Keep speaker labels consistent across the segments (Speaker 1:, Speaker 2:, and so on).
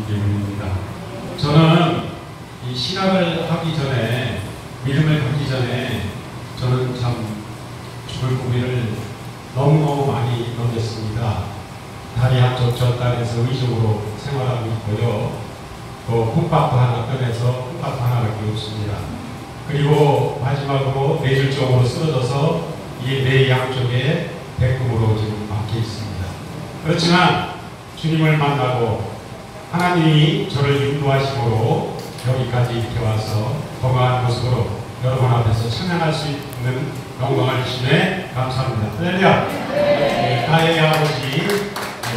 Speaker 1: 김기훈입니다. 저는 이 신학을 하기 전에, 믿음을 갖기 전에 저는 참 죽을 고비를 너무너무 많이 넘겼습니다. 다리 한쪽 졌다해서 의적으로 생활하고 있고요. 또 콩밥도 하나 꺼내서 콩밥 하나밖에 없습니다. 그리고 마지막으로 뇌줄 쪽으로 쓰러져서 이 뇌 양쪽에 백금으로 지금 박혀 있습니다. 그렇지만 주님을 만나고 하나님이 저를 인도하심으로 여기까지 이렇게 와서 건강한 모습으로 여러분 앞에서 찬양할 수 있는 영광을 주시네 감사합니다. 할렐루야. 네, 나의 아버지.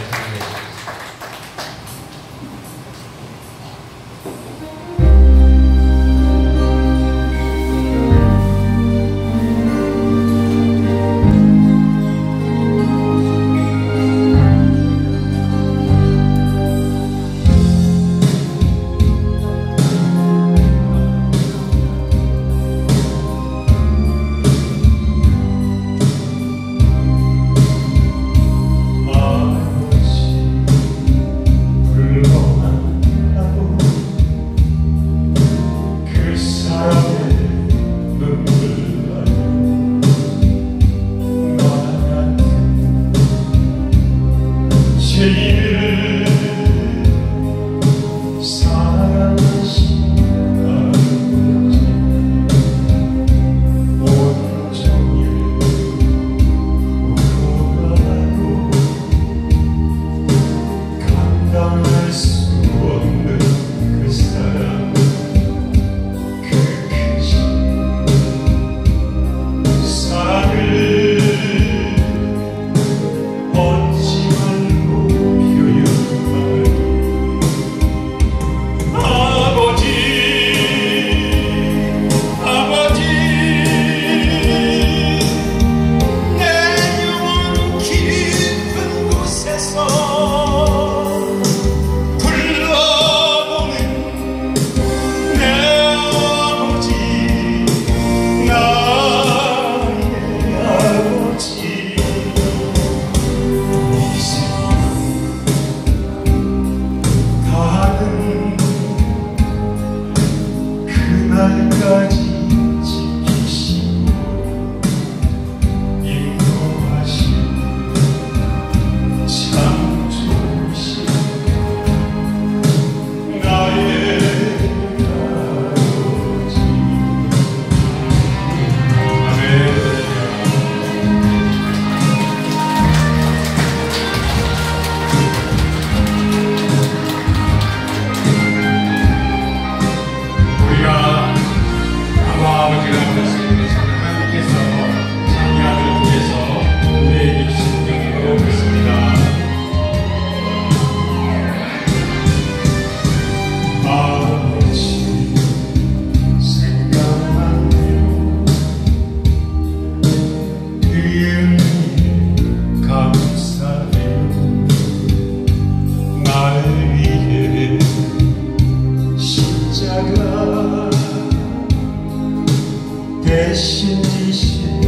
Speaker 2: 대신 지신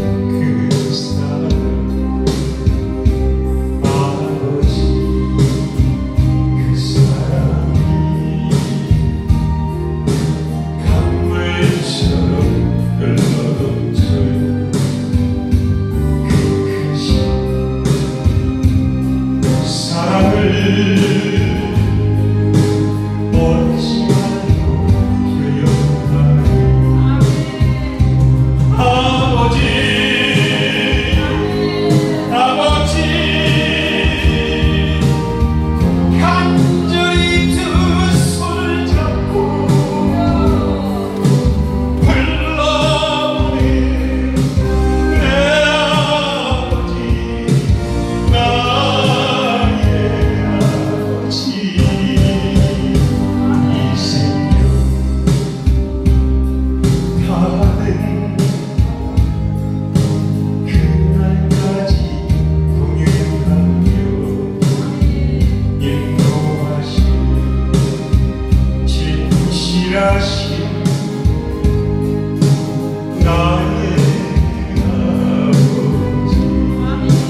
Speaker 2: 그 사랑 아버지 그 사랑이 강물처럼 흘러넘쳐요. 그 크신 사랑을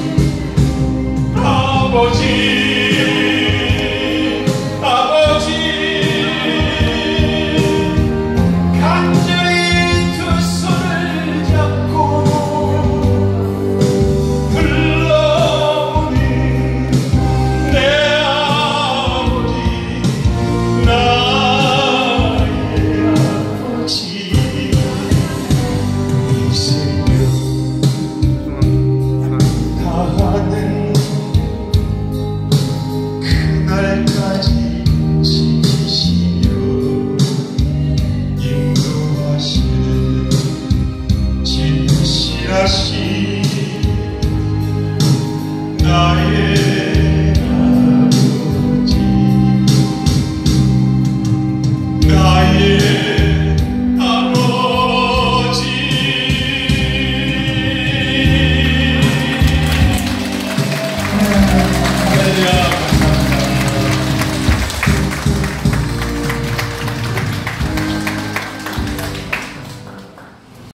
Speaker 2: 아버지 나의